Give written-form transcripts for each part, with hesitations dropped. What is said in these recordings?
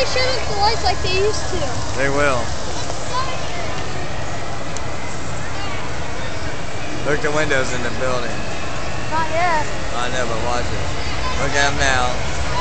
shut off the lights like they used to. They will. Look the windows in the building. Not yet. I know, but watch it. Look at them now.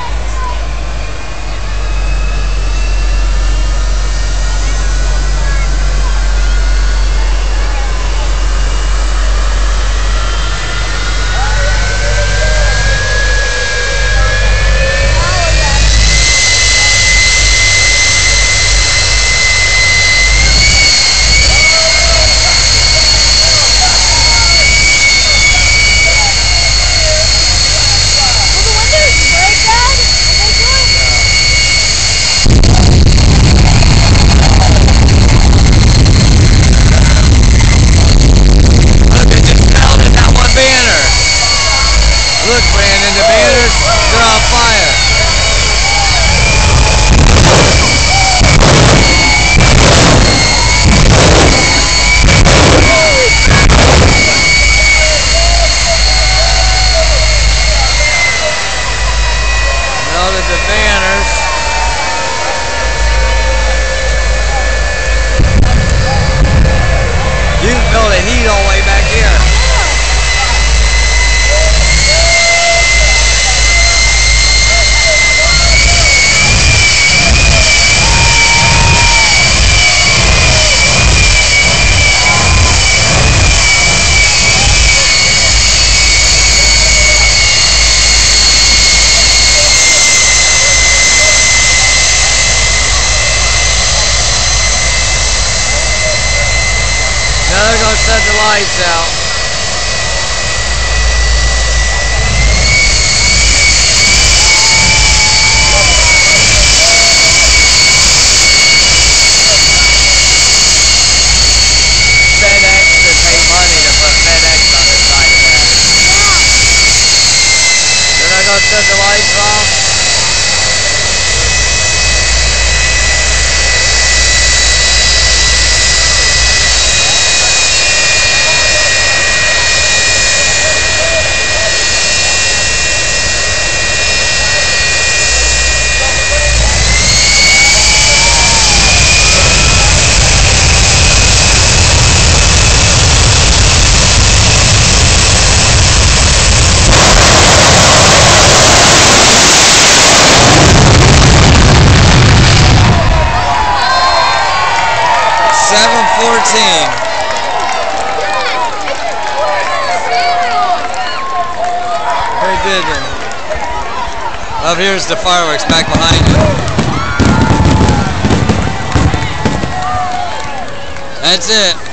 Look, Brandon, the banners, they're on fire. Look at the banners. You can feel the heat all the way back here. Now they're going to set the lights out. FedEx to pay money to put FedEx on the side of that. Yeah. They're not going to set the lights off. Very good. Up here's the fireworks back behind you. That's it.